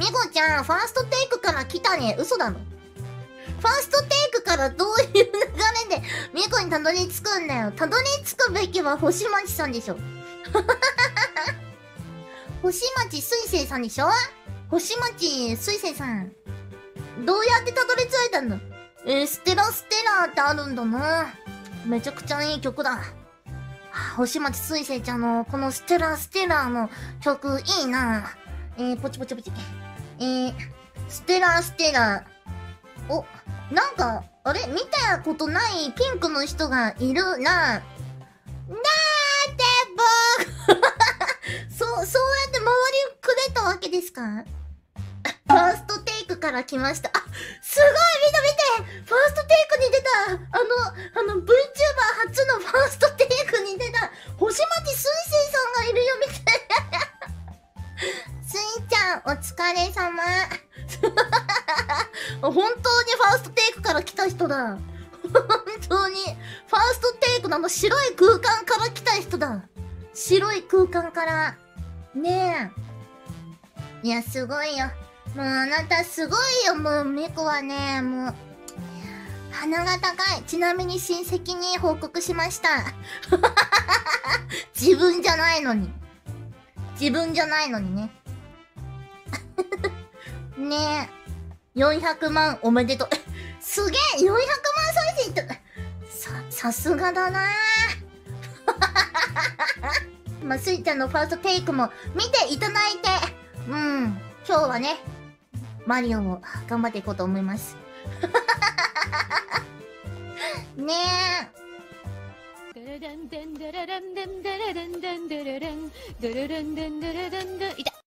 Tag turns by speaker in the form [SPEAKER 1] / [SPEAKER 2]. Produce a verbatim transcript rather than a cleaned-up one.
[SPEAKER 1] みこちゃん、ファーストテイクから来たね。嘘だろ。ファーストテイクからどういう流れでみこにたどり着くんだよ。たどり着くべきは星町さんでしょ。星町水星さんでしょ。星町水星さん。どうやってたどり着いたんだ。えー、ステラステラーってあるんだな。めちゃくちゃいい曲だ。はあ、星町水星ちゃんのこのステラステラーの曲いいな。えー、ポチポチポチ。えー、ステラステラー。お、なんか、あれ見たことないピンクの人がいるな。なんで僕そう、そうやって周りをくれたわけですか。ファーストテイクから来ました。あ、すごい見て見てファーストテイクに出たあの、あの VTuber 初のファーストテイクに出た星町水星さんがいるよ、みたいな。スイちゃん、お疲れ様。本当にファーストテイクから来た人だ。本当に、ファーストテイクのあの白い空間から来た人だ。白い空間から。ねえ。いや、すごいよ。もうあなたすごいよ、もう、みこはね、もう、鼻が高い。ちなみに親戚に報告しました。自分じゃないのに。自分じゃないのにね。ねえ。よんひゃくまんおめでとう。え、すげえ !よんひゃくまん再生って、さ、さすがだなぁ。まあ、スイちゃんのファーストテイクも見ていただいて、うん、今日はね、マリオを頑張っていこうと思います。ねえ。いた。